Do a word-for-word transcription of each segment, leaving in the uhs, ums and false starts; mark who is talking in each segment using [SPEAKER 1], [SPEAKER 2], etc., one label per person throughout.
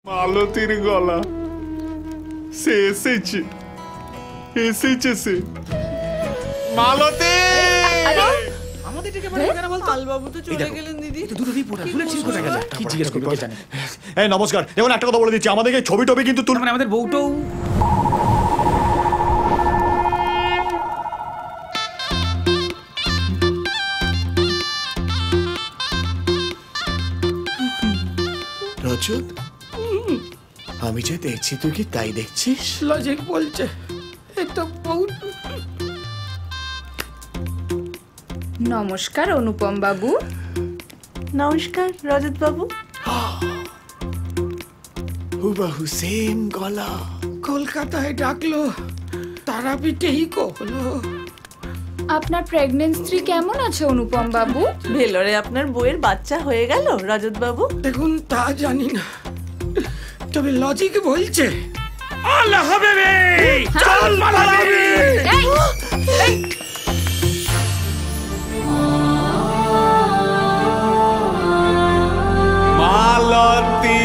[SPEAKER 1] মালতীর গলা সে এসেছে এসেছে সে মালতী
[SPEAKER 2] আমাদের থেকে বড় কেন বলতো আলবাবু তো চলে গেলেন দিদি তো দুটো রিপোর্টার ফুলের চিন কোথায় গেল কি জিজ্ঞেস করবে কে জানে
[SPEAKER 3] এই নমস্কার দেখুন একটা কথা বলে দিচ্ছি আমাদেরকে ছবি টবি কিন্তু তুল
[SPEAKER 2] মানে আমাদের বউটাও
[SPEAKER 3] রজত আমি যে দেখছি তুই কি তাই দেখছিস
[SPEAKER 2] লজিক বলছে এটা বহুত
[SPEAKER 4] নমস্কার অনুপম বাবু।
[SPEAKER 5] নমস্কার রজত বাবু।
[SPEAKER 3] হুবাহু সেম গলা।
[SPEAKER 2] কলকাতায় ডাকলো তারাপীঠেই হলো।
[SPEAKER 4] আপনার প্রেগন্যান্ট স্ত্রী কেমন আছে অনুপম বাবু?
[SPEAKER 5] ভেলোরে আপনার বউয়ের বাচ্চা হয়ে গেল রজত বাবু?
[SPEAKER 2] দেখুন তা জানি না, তবে লজিক বলছে আল্লাহ হবে রে। চল মালাবি
[SPEAKER 1] মালতী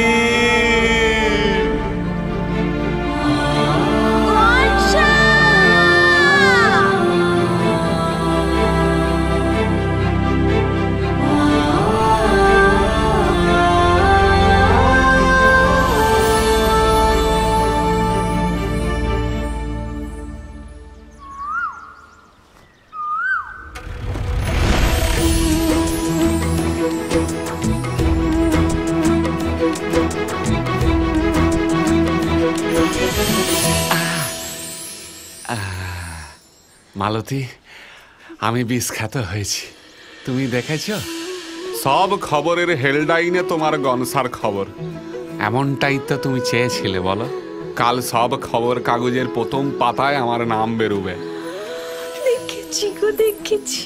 [SPEAKER 1] মালতী আমি বিষখ্যাত হয়েছি, তুমি দেখেছ? সব খবরের হেডলাইনে তোমার গনসার খবর। এমনটাই তো তুমি চেয়েছিলে বলো? কাল সব খবর কাগজের প্রথম পাতায় আমার নাম বেরোবে।
[SPEAKER 5] দেখেছি গো দেখেছি,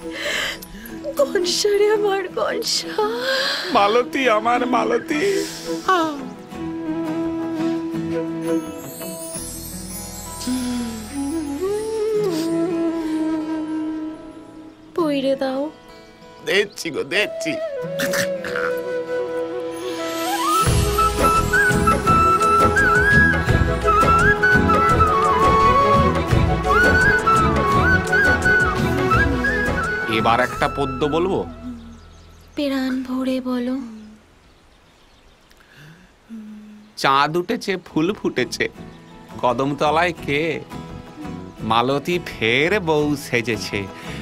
[SPEAKER 5] গনসারে আমার গনসা।
[SPEAKER 1] মালতী আমার মালতী।
[SPEAKER 5] পইরে দাও।
[SPEAKER 1] দেখছি গো দেখছি। এবার একটা পদ্য বলবো।
[SPEAKER 5] প্রাণ ভরে বলো।
[SPEAKER 1] চাঁদ উঠেছে ফুল ফুটেছে কদম তলায় কে, মালতী ফের বউ সেজেছে।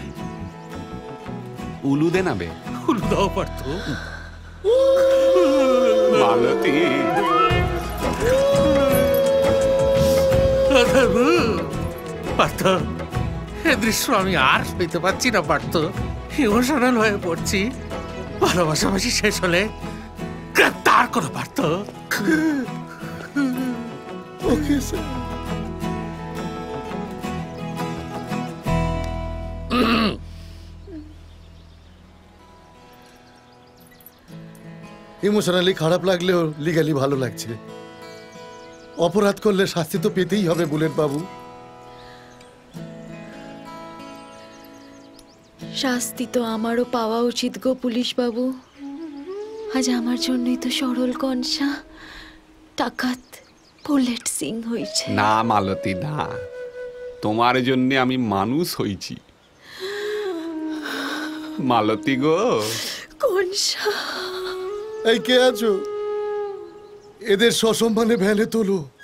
[SPEAKER 1] উলু দে নাবে।
[SPEAKER 2] উলু দাও পারতো
[SPEAKER 1] মালতী।
[SPEAKER 2] পারতো এ দৃশ্য আমি আর পেতে পারছি না। পারতো ইমোশনাল হয়ে পড়ছি। ভালোবাসাবাসি শেষ হলে গ্রেপ্তার করে পারতো।
[SPEAKER 3] Okay sir.
[SPEAKER 6] ইমোশনালি খারাপ লাগলেও লিগালি ভালো লাগছে। অপরাধ করলে শাস্তি তো পেতেই হবে বুলেট বাবু।
[SPEAKER 5] শাস্তি তো আমারও পাওয়া উচিত গো পুলিশ বাবু। আজ আমার জন্যই তো সরল কনসা টাকাত বুলেট সিং হয়েছে।
[SPEAKER 1] না মালতী না, তোমার জন্য আমি মানুষ হইছি মালতী গো।
[SPEAKER 5] কনসা
[SPEAKER 6] এই কে আছো? এদের সসম্মানে ভ্যানে তোলো।